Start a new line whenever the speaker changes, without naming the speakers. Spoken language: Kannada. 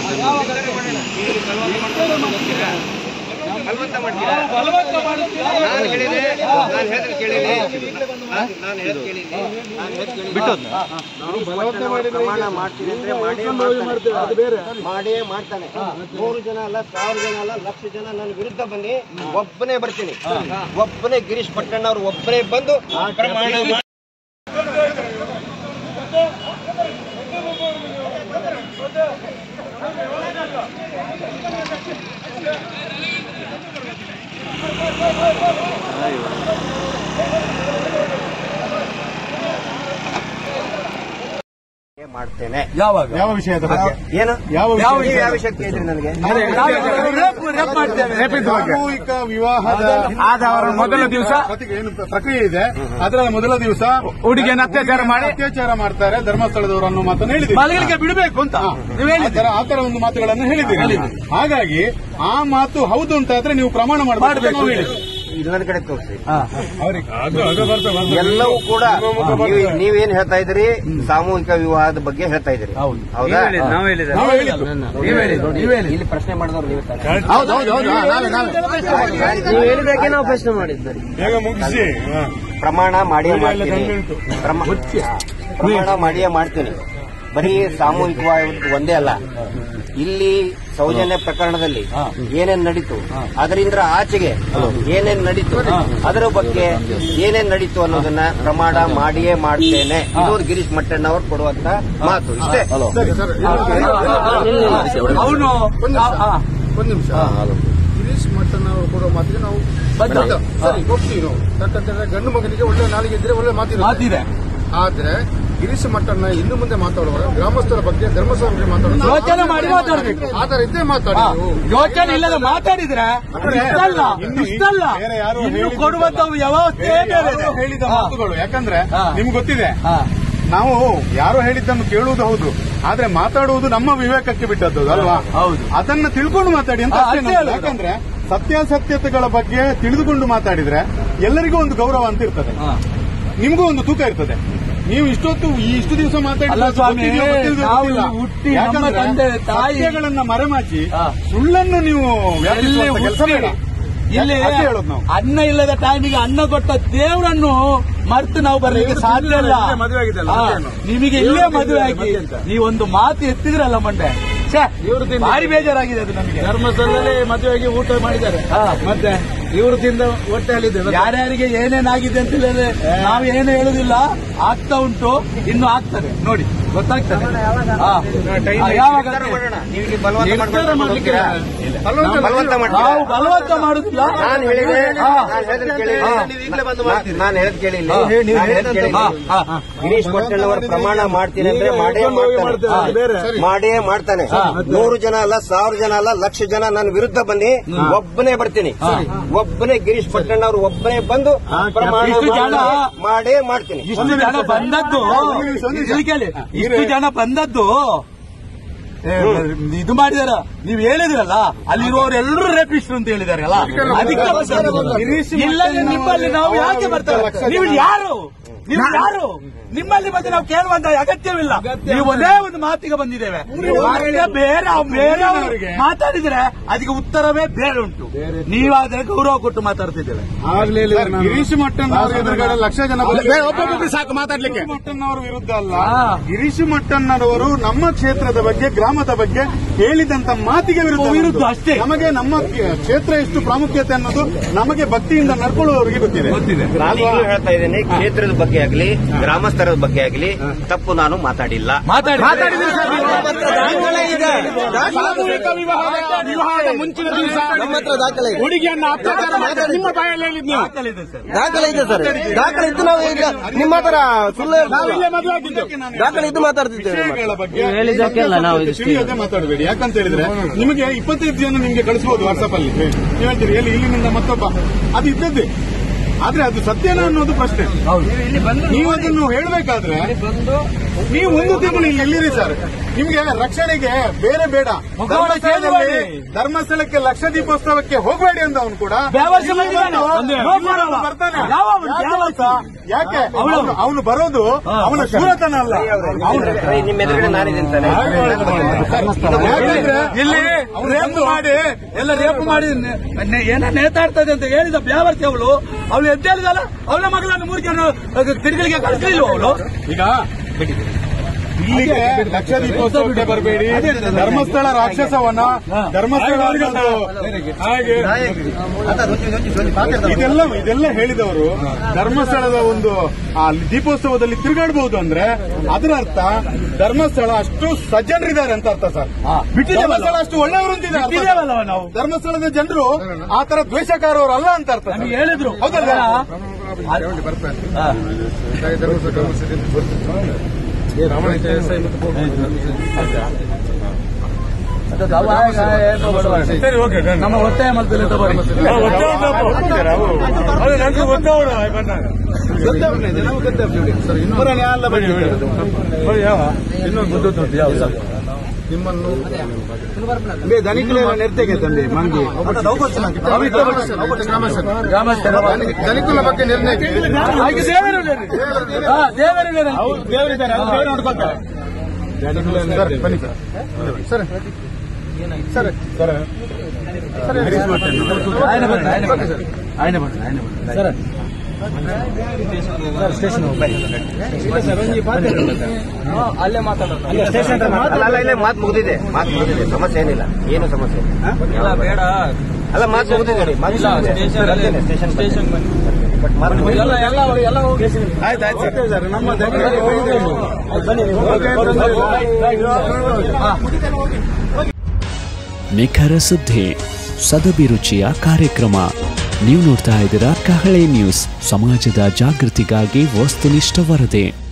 ಬಲವಂತ ಮಾಡ್ತೀರಾ? ನಾನು ಹೇಳಿದೆ, ನಾನು ಹೇಳಿದ್ರೆ ಕೇಳಿದೆ, ನಾನು ಹೇಳಿದ್ ಕೇಳಿದೆ, ಪ್ರಮಾಣ ಮಾಡ್ತೀನಿ ಅಂದ್ರೆ ಮಾಡಿಯೇ ಮಾಡ್ತಾನೆ. 100 ಜನ ಅಲ್ಲ, 1000 ಜನ ಅಲ್ಲ, 1,00,000 ಜನ ನನ್ನ ವಿರುದ್ಧ ಬನ್ನಿ, ಒಬ್ಬನೇ ಬರ್ತೀನಿ. ಒಬ್ಬನೇ ಗಿರೀಶ್ ಪಟ್ಟಣ್ಣ ಅವರು ಒಬ್ಬನೇ ಬಂದು ಪ್ರಮಾಣ ಮಾಡ್ತೇನೆ.
ಯಾವ ವಿಷಯದ ಬಗ್ಗೆ?
ಏನು ಯಾವ ವಿಷಯಕ್ಕೆ ಇದ್ರಿ ನನಗೆ?
ಸಾಮೂಹಿಕ ವಿವಾಹದ
ಆದವರ ಮೊದಲ ದಿವಸ
ಏನು ಪ್ರಕ್ರಿಯೆ ಇದೆ, ಅದರ ಮೊದಲ ದಿವಸ
ಹುಡುಗಿಯನ್ನು ಅತ್ಯಾಚಾರ
ಮಾಡ್ತಾರೆ ಧರ್ಮಸ್ಥಳದವರು ಅನ್ನೋ ಮಾತನ್ನು ಹೇಳಿದ್ದೀರಿ.
ಮಲಗಲಿಕ್ಕೆ ಬಿಡಬೇಕು ಅಂತ
ಆತರ ಒಂದು ಮಾತುಗಳನ್ನು ಹೇಳಿದ್ದೀರಿ. ಹಾಗಾಗಿ ಆ ಮಾತು ಹೌದು ಅಂತ ಆದ್ರೆ ನೀವು ಪ್ರಮಾಣ ಮಾಡಬೇಕು ಹೇಳಿದ್ರಿ.
ಇನ್ನೊಂದು ಕಡೆ ತೋರಿಸಿ. ಎಲ್ಲವೂ ಕೂಡ ನೀವೇನ್ ಹೇಳ್ತಾ ಇದ್ದೀರಿ? ಸಾಮೂಹಿಕ ವಿವಾಹದ ಬಗ್ಗೆ ಹೇಳ್ತಾ ಇದ್ದೀರಿ, ಹೌದಾ? ಇಲ್ಲಿ ಪ್ರಶ್ನೆ ಮಾಡಿದವ್ರು ನೀವು ಹೇಳಿದಕ್ಕೆ ನಾವು ಪ್ರಶ್ನೆ ಮಾಡಿದ್ದೀರಿ. ಪ್ರಮಾಣ ಮಾಡಿಯೇ ಮಾಡ್ತೀನಿ, ಪ್ರಮಾಣ ಮಾಡಿಯೇ ಮಾಡ್ತೀನಿ. ಬರೀ ಸಾಮೂಹಿಕವಾಗಿ ಒಂದೇ ಅಲ್ಲ, ಇಲ್ಲಿ ಸೌಜನ್ಯ ಪ್ರಕರಣದಲ್ಲಿ ಏನೇನ್ ನಡೀತು, ಅದರಿಂದ ಆಚೆಗೆ ಏನೇನ್ ನಡೀತು, ಅದರ ಬಗ್ಗೆ ಏನೇನ್ ನಡೀತು ಅನ್ನೋದನ್ನ ಪ್ರಮಾಣ ಮಾಡಿಯೇ ಮಾಡ್ತೇನೆ. ಇನ್ನೊಂದು ಗಿರೀಶ್ ಮಟ್ಟಣ್ಣ ಅವರು ಕೊಡುವಂತ ಮಾತು ಇಷ್ಟೇ.
ಒಂದು ನಿಮಿಷ, ಗಿರೀಶ್ ಮಟ್ಟಣ್ಣ ಅವರು ಕೊಡುವ ಮಾತಿಗೆ ನಾವು ಹೋಗ್ತೀವಿ. ಯಾಕಂತಂದ್ರೆ ಗಂಡು ಮಗನಿಗೆ ಒಳ್ಳೆ ನಾಲಿಗೆ ಇದ್ರೆ ಒಳ್ಳೆ ಮಾತಿದೆ. ಆದ್ರೆ ಗಿರೀಶ್ ಮಟ್ಟಣ್ಣ ಇನ್ನು ಮುಂದೆ ಮಾತಾಡುವಾಗ ಗ್ರಾಮಸ್ಥರ ಬಗ್ಗೆ ಧರ್ಮಸ್ಥಳ ಬಗ್ಗೆ
ಯೋಚನೆ ಮಾಡಿ ಮಾತಾಡಬೇಕು.
ಆತರ ಇದ್ದೇ ಮಾತಾಡಿ,
ಯೋಚನೆ ಇಲ್ಲದ ಮಾತಾಡಿದ್ರೆ ಇಷ್ಟಲ್ಲ ಇನ್ನು ಕೊಡುವಂತ ವ್ಯವಸ್ಥೆ
ಹೇಳಿದ ಮಾತುಗಳು. ಯಾಕಂದ್ರೆ ನಿಮ್ಗೆ ಗೊತ್ತಿದೆ, ನಾವು ಯಾರೋ ಹೇಳಿದ್ದನ್ನು ಕೇಳುವುದು ಹೌದು, ಆದ್ರೆ ಮಾತಾಡುವುದು ನಮ್ಮ ವಿವೇಕಕ್ಕೆ ಬಿಟ್ಟದ್ದು ಅಲ್ವಾ?
ಹೌದು,
ಅದನ್ನ ತಿಳ್ಕೊಂಡು ಮಾತಾಡಿ ಅಂತ. ಯಾಕಂದ್ರೆ ಸತ್ಯಾಸತ್ಯತೆಗಳ ಬಗ್ಗೆ ತಿಳಿದುಕೊಂಡು ಮಾತಾಡಿದ್ರೆ ಎಲ್ಲರಿಗೂ ಒಂದು ಗೌರವ ಅಂತ ಇರ್ತದೆ, ನಿಮಗೂ ಒಂದು ತೂಕ ಇರ್ತದೆ. ನೀವು ಇಷ್ಟು ದಿವಸ ಮಾತಾಡಿಲ್ಲ, ತಾಯಿಗಳನ್ನ ಮರೆಮಾಚಿ ಸುಳ್ಳನ್ನು ನೀವು ಕೆಲಸ ಬೇಡ.
ಇಲ್ಲಿ
ಹೇಳೋದು ನಾವು
ಅನ್ನ ಇಲ್ಲದ ಟೈಮಿಗೆ ಅನ್ನ ಕೊಟ್ಟ ದೇವರನ್ನು ಮರ್ತು ನಾವು ಬರಲಿಕ್ಕೆ ಸಾಧ್ಯ ಇಲ್ಲ. ನಿಮಗೆ ಇಲ್ಲೇ ಮದುವೆ ಆಗಿ ನೀವೊಂದು ಮಾತು ಎತ್ತಿದ್ರಲ್ಲ ಮಂಡೆ, ಭಾರಿ ಬೇಜಾರಾಗಿದೆ ಅದು ನಮಗೆ.
ಧರ್ಮಸ್ಥಳದಲ್ಲಿ ಮದುವೆಗೆ ಊಟ ಮಾಡಿದ್ದಾರೆ, ಮತ್ತೆ ಇವರು ತಿಂದ ಹೊಟ್ಟೆಯಲ್ಲಿದೆ.
ಯಾರ್ಯಾರಿಗೆ ಏನೇನಾಗಿದೆ ಅಂತ ಹೇಳಿದ್ರೆ ನಾವು ಏನು ಹೇಳುದಿಲ್ಲ, ಆಗ್ತಾ ಉಂಟು, ಇನ್ನು ಆಗ್ತದೆ ನೋಡಿ, ಗೊತ್ತಾಗ್ತದೆ.
ಯಾವಾಗ
ನಾವು ಬಲವಂತ ಮಾಡುದಿಲ್ಲ.
ನಾನು ಹೇಳಿದೆ, ನಾನು ಹೇಳದ್ ಕೇಳಿಲ್ಲ. ಗಿರೀಶ್ ಪಟ್ಟಣ್ಣ ಅವರ ಪ್ರಮಾಣ ಮಾಡ್ತೀನಿ ಅಂದ್ರೆ ಮಾಡಿಯೇ ಮಾಡ್ತಾನೆ. 100 ಜನ ಅಲ್ಲ, 1000 ಜನ ಅಲ್ಲ, 1,00,000 ಜನ ನನ್ನ ವಿರುದ್ಧ ಬನ್ನಿ, ಒಬ್ಬನೇ ಬರ್ತೀನಿ. ಒಬ್ಬನೇ ಗಿರೀಶ್ ಪಟ್ಟಣ್ಣ ಅವರು ಒಬ್ಬನೇ ಬಂದು ಪ್ರಮಾಣ ಮಾಡೇ ಮಾಡ್ತೀನಿ.
ಇಷ್ಟು ಜನ ಬಂದದ್ದು ಇದು ಮಾಡಿದಾರ, ನೀವು ಹೇಳಿದ್ರಲ್ಲ, ಅಲ್ಲಿರುವವರೆಲ್ಲರೂ ರೇಪಿಸ್ಟ್ರು ಅಂತ ಹೇಳಿದಾರಲ್ಲ, ಅದಕ್ಕೆ ಇಲ್ಲ. ನಿಮ್ಮಲ್ಲಿ ನಾವು ಯಾಕೆ ಬರ್ತಾರೆ? ನೀವು ಯಾರು ನಿಮ್ಮಲ್ಲಿ ಮತ್ತೆ ನಾವು ಕೇಳುವಂತ ಅಗತ್ಯವಿಲ್ಲ. ನೀವು ಒಂದೇ ಒಂದು ಮಾತಿಗೆ ಬಂದಿದ್ದೇವೆ, ಬೇರೆ ಮಾತಾಡಿದ್ರೆ ಅದಕ್ಕೆ ಉತ್ತರವೇ ಬೇರೆ ಉಂಟು. ನೀವಾದ್ರೆ ಗೌರವ ಕೊಟ್ಟು ಮಾತಾಡ್ತಿದ್ದೇವೆ.
ಗಿರೀಶ್ ಮಟ್ಟಣ್ಣ ಅವರ ಎದುರುಗಡೆ 1,00,000 ಜನ
ಒಬ್ಬೊಬ್ಬರು ಸಾಕು ಮಾತಾಡ್ಲಿಕ್ಕೆ.
ಮಟ್ಟಣ್ಣವರ ವಿರುದ್ಧ ಅಲ್ಲ, ಗಿರೀಶ್ ಮಟ್ಟಣ್ಣರವರು ನಮ್ಮ ಕ್ಷೇತ್ರದ ಬಗ್ಗೆ, ಗ್ರಾಮದ ಬಗ್ಗೆ ಹೇಳಿದಂತ ಮಾತಿಗೆ ವಿರುದ್ಧ ಅಷ್ಟೇ. ನಮಗೆ ನಮ್ಮ ಕ್ಷೇತ್ರ ಎಷ್ಟು ಪ್ರಾಮುಖ್ಯತೆ ಅನ್ನೋದು ನಮಗೆ ಭಕ್ತಿಯಿಂದ ನಡ್ಕೊಳ್ಳುವವರಿಗೆ ಗೊತ್ತಿದೆ.
ನಾನು ಹೇಳ್ತಾ ಇದ್ದೇನೆ, ಕ್ಷೇತ್ರದ ಬಗ್ಗೆ ಆಗಲಿ, ಗ್ರಾಮಸ್ಥರ ಬಗ್ಗೆ ಆಗಲಿ ತಪ್ಪು ನಾನು ಮಾತಾಡಿಲ್ಲ.
ವಿವಾಹದ ಮುಂಚಿನ ದಿವಸ ನಮ್ಮ ಹತ್ರ ದಾಖಲೆ, ಹುಡುಗಿಯನ್ನ ಅತ್ಯಾಚಾರ ಮಾಡಿದ್ರೆ ನಿಮ್ಮ ಬಾಯಲ್ಲಿ ಹೇಳಿದ್
ದಾಖಲೆ ಇದೆ ಸರ್, ದಾಖಲೆ ಇದ್ದು ನಾವು ಈಗ ನಿಮ್ಮ ಹತ್ರ ಸುಳ್ಳು ದಾಖಲೆ ಇದ್ದು ಮಾತಾಡ್ತಿದ್ದೇವೆ.
ಹೇಳಿದ್ದಕ್ಕೆಲ್ಲ ನಾವು ತಿಳಿಯೋದೇ ಮಾತಾಡಬೇಡಿ. ಯಾಕಂತ ಹೇಳಿದ್ರೆ ನಿಮಗೆ 25 ಜನ ನಿಮ್ಗೆ ಕಳಿಸಬಹುದು ವಾಟ್ಸ್ಆಪ್ ಅಲ್ಲಿ, ನೀವು ಹೇಳ್ತೀರಿ ಇಲ್ಲಿನಿಂದ ಮತ್ತೊಬ್ಬ, ಅದು ಇದ್ದದ್ದೇ. ಆದ್ರೆ ಅದು ಸತ್ಯನ ಅನ್ನೋದು ಪ್ರಶ್ನೆ. ನೀವು ಅದನ್ನು ಹೇಳಬೇಕಾದ್ರೆ ನೀವು ಒಂದು ತಿಂಗಳು ಇಲ್ಲಿ ಎಲ್ಲಿರಿ ಸರ್? ನಿಮ್ಗೆ ರಕ್ಷಣೆಗೆ ಬೇರೆ ಬೇಡ, ಧರ್ಮಸ್ಥಳಕ್ಕೆ ಲಕ್ಷ ದೀಪೋತ್ಸವಕ್ಕೆ ಹೋಗಬೇಡಿ ಅಂತ ಅವನು ಕೂಡ ಬರ್ತಾನೆ. ಯಾಕೆ ಅವನು ಬರೋದು ಅವನ ಶೂರತನ ಅಲ್ಲ.
ನಿಮ್ಮ ಎದುರುಗಡೆ ನಾನಿದ್ದಂತಾನೆ
ಇಲ್ಲಿ ರೇಪ್ ಮಾಡಿ ಎಲ್ಲ ರೇಪ್ ಮಾಡಿ ಏನೋ ನೇತಾಡ್ತದೆ ಅಂತ ಹೇಳಿದ ಬ್ಯಾವರ್ತಿ ಅವಳು ಎದ್ದೇಳಿದಲ್ಲ, ಅವಳ ಮಗಳನ್ನು 3 ಜನ ತಿರುಗಲಿಗೆ ಕಳಿಸಲಿಲ್ಲ ಅವಳು.
ಈಗ ಇಲ್ಲಿಗೆ ಲಕ್ಷ ದೀಪೋತ್ಸವಕ್ಕೆ ಬರಬೇಡಿ, ಧರ್ಮಸ್ಥಳ ರಾಕ್ಷಸವನ್ನ ಧರ್ಮಸ್ಥಳ ಹಾಗೆ ಇದೆಲ್ಲ ಹೇಳಿದವರು ಧರ್ಮಸ್ಥಳದ ಒಂದು ದೀಪೋತ್ಸವದಲ್ಲಿ ತಿರುಗಾಡಬಹುದು ಅಂದ್ರೆ ಅದರ ಅರ್ಥ ಧರ್ಮಸ್ಥಳ ಅಷ್ಟು ಸಜ್ಜನರಿದ್ದಾರೆ ಅಂತ ಅರ್ಥ ಸರ್. ಧರ್ಮಸ್ಥಳ ಅಷ್ಟು ಒಳ್ಳೆಯವರು ಅಂತಿದ್ದಾರೆ. ನಾವು ಧರ್ಮಸ್ಥಳದ ಜನರು ಆ ತರ ದ್ವೇಷಕಾರವರು ಅಲ್ಲ ಅಂತ ಅರ್ಥ
ಹೇಳಿದ್ರು.
ಹೌದಲ್ಲ?
ಸರಿ, ಓಕೆ. ನಮ್ಮ ಒತ್ತಾಯ ಮಾಡ್ತಿಲ್ಲ
ನಿಮ್ಮನ್ನು
ನಿರ್ತೆಗೆ ತಂದೆ ಮಂಗಿ
ಧನಿಕುಲ ಬಗ್ಗೆ ನಿರ್ಣಯಕ್ಕೆ ಬನ್ನಿ ಸರ್. ಸರ್
ಸ್ಟೇಷನ್ ಅಲ್ಲೇ ಮಾತಾಡೋದು.
ಇಲ್ಲೇ ಮಾತು ಮುಗಿದಿದೆ, ಸಮಸ್ಯೆ ಏನಿಲ್ಲ, ಏನು ಸಮಸ್ಯೆ
ಬೇಡ.
ಅಲ್ಲ, ಮಾತು ಮುಗಿದಿದೆ. ಸ್ಟೇಷನ್
ಆಯ್ತು ನಮ್ಮ
ನಿಖರ ಸುದ್ದಿ, ಸದಭಿರುಚಿಯ ಕಾರ್ಯಕ್ರಮ. ನೀವು ನೋಡ್ತಾ ಇದ್ದೀರಾ ಕಹಳೆ ನ್ಯೂಸ್, ಸಮಾಜದ ಜಾಗೃತಿಗಾಗಿ ವಸ್ತುನಿಷ್ಠ ವರದಿ.